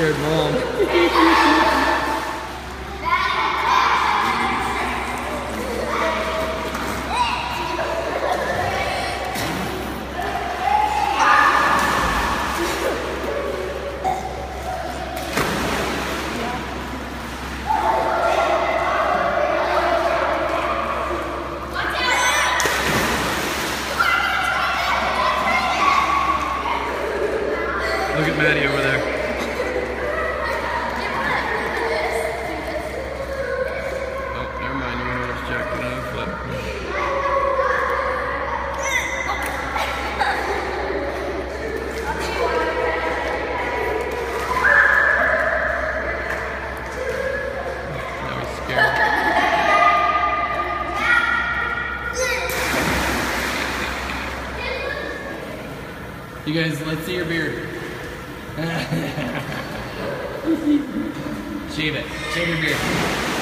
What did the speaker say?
scared mom. Look at Maddie over there. Oh, never mind. You want to jack it on a flip. Now he's scared. You guys, let's see your beard. Shave it. Shave your beard.